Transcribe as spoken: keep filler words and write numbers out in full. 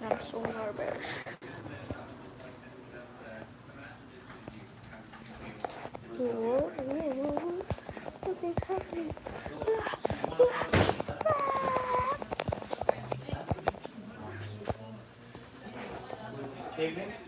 I'm so nervous. Whoa, whoa, nothing's happening. Ah, ah, ah.